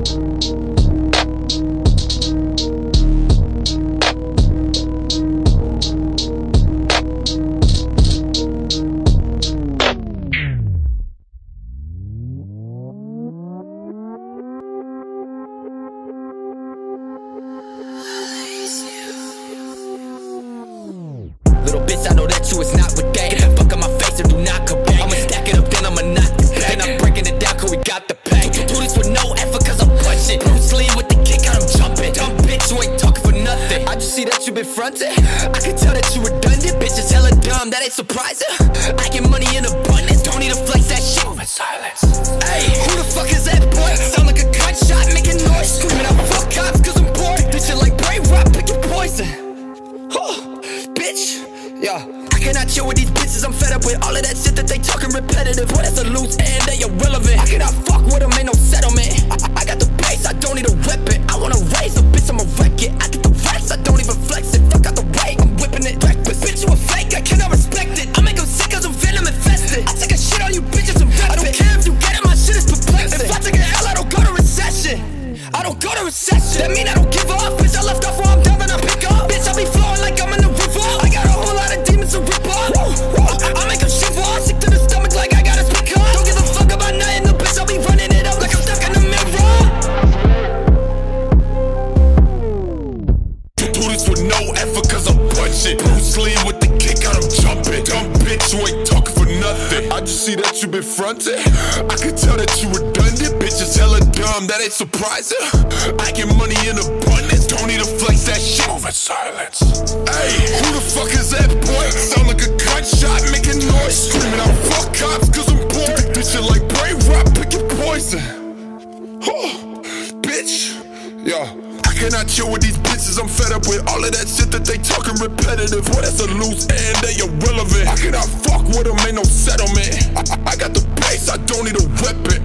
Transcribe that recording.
Little bitch, I know that you is not with that. Fuck on my face and do not come back. I'ma stack it up, then I'ma knock it back. Then I'm breaking it down cause we got the pack. Do this with no effort cause I'm punching. Bruce Lee with the kick out, I'm jumping. Dumb bitch, you ain't talking for nothing. I just see that you been fronting. I can tell that you redundant. Bitch is hella dumb, that ain't surprising. I get money in abundance, don't need to flex that shit. Move in silence. Ay, who the fuck is that boy? Sound like a gunshot, making noise. Screaming out fuck cops cause I'm bored. This shit like brain rot, picking poison. Bitch, yeah. I cannot chill with these bitches, I'm fed up with all of that shit that they talking repetitive. Boy, that's a loose end, they irrelevant. I cannot fuck with them, ain't no settlement. I got the bass, I don't need a weapon. I wanna raise a bitch, I'ma wreck it. I get the racks, I don't even flex it. Fuck out the way, I'm whipping it. Breakfast, bitch, you a fake, I cannot respect it. I make them sick cause I'm venom infested. I take a shit on you bitches and rep it. I don't care if you get it, my shit is perplexing. If I take an L, I don't go to recession. I don't go to recession. That mean I don't give up, bitch, I left off where I'm down and I pick up. Bitch, I be flowing like I'm in the river. I got a whole lot of demons to rip up. I make them shiver, sick to the stomach like I gotta speak up. Don't give a fuck about nothing, the bitch, I'll be running it up like I'm stuck in the mirror. Do this with no effort cause I'm punching. Bruce Lee with the kick out, I'm jumping. Dumb bitch, you ain't talking for nothing. I just see that you been fronting. I can tell that you redundant. Bitch is hella dumb, that ain't surprising. I get money in abundance, don't need to flex that shit. Move in silence. Ay, who the fuck is that boy? Sound like a gunshot, making noise. Screaming out fuck cops cause I'm bored. This shit like brain rot, picking poison. Bitch, yeah. I cannot chill with these bitches, I'm fed up with all of that shit that they talking repetitive. Boy, that's a loose end, they irrelevant. I cannot fuck with them, ain't no settlement. I got the bass, I don't need a weapon.